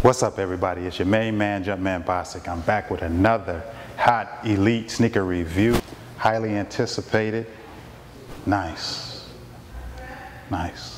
What's up, everybody? It's your main man, Jumpmanbostic. I'm back with another hot elite sneaker review. Highly anticipated. Nice. Nice.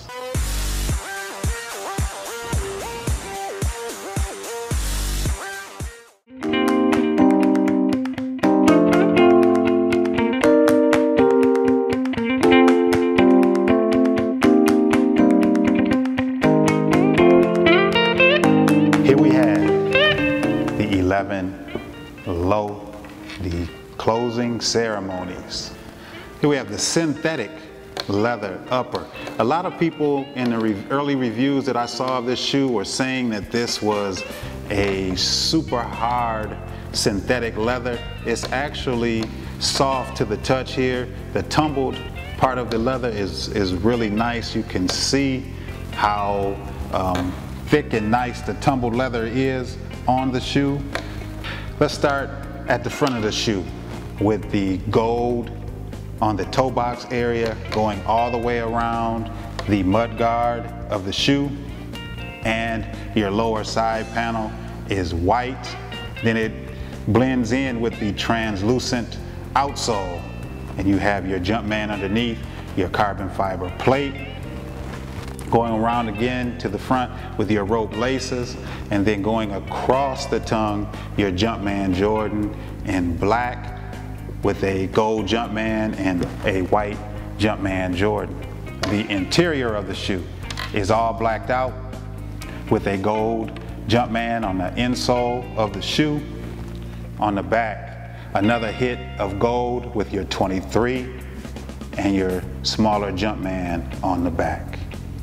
Here we have the 11 low, the closing ceremonies. Here we have the synthetic leather upper. A lot of people in the early reviews that I saw of this shoe were saying that this was a super hard synthetic leather. It's actually soft to the touch here. The tumbled part of the leather is really nice. You can see how thick and nice the tumbled leather is on the shoe. Let's start at the front of the shoe with the gold on the toe box area going all the way around the mud guard of the shoe, and your lower side panel is white. Then it blends in with the translucent outsole, and you have your Jumpman underneath, your carbon fiber plate. Going around again to the front with your rope laces, and then going across the tongue, your Jumpman Jordan in black with a gold Jumpman and a white Jumpman Jordan. The interior of the shoe is all blacked out with a gold Jumpman on the insole of the shoe. On the back, another hit of gold with your 23 and your smaller Jumpman on the back.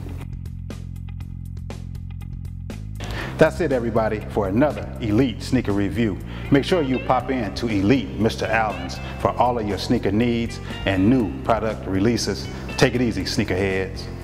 That's it, everybody, for another Elite sneaker review. Make sure you pop in to Elite Mr. Allen's for all of your sneaker needs and new product releases. Take it easy, sneakerheads.